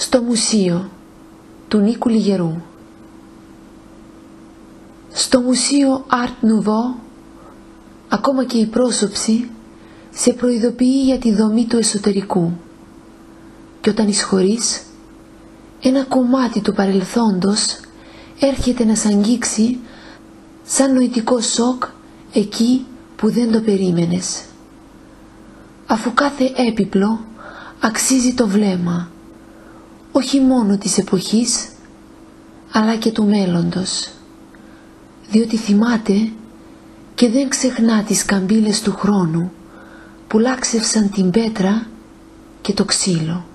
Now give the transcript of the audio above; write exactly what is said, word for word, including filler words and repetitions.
Στο μουσείο του Νίκου Λιγερού. Στο μουσείο Art Nouveau, ακόμα και η πρόσωψη σε προειδοποιεί για τη δομή του εσωτερικού. Και όταν εισχωρείς, ένα κομμάτι του παρελθόντος έρχεται να σ' αγγίξει σαν νοητικό σοκ εκεί που δεν το περίμενες. Αφού κάθε έπιπλο αξίζει το βλέμμα, όχι μόνο της εποχής, αλλά και του μέλλοντος, διότι θυμάται και δεν ξεχνά τις καμπύλες του χρόνου που λάξευσαν την πέτρα και το ξύλο.